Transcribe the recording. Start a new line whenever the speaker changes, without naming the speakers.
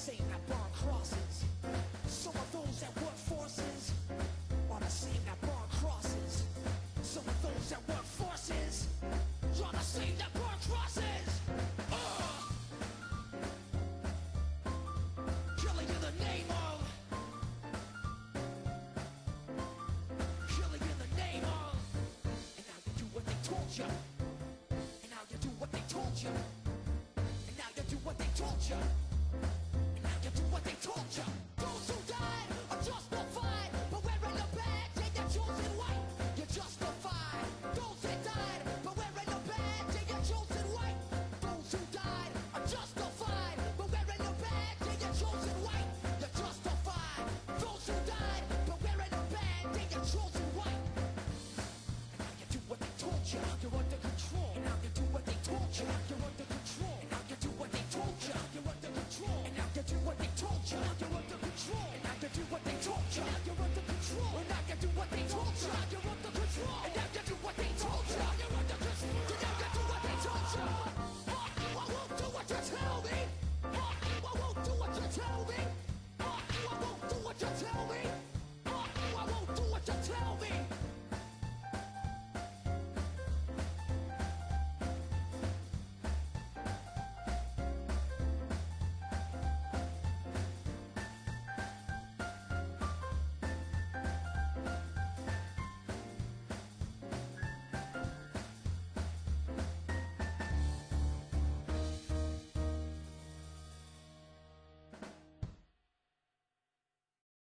same that burn crosses. Some of those that work forces are the same that burn crosses. Some of those that work forces are the same that burn crosses. Killing in the name of. Killing in the name of. And now you do what they told you. And now you do what they told you. And now you do what they told you.